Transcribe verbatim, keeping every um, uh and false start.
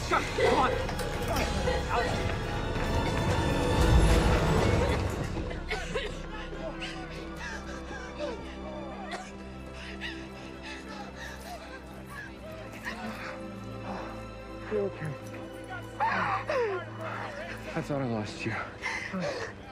Come on. You okay? I thought I lost you.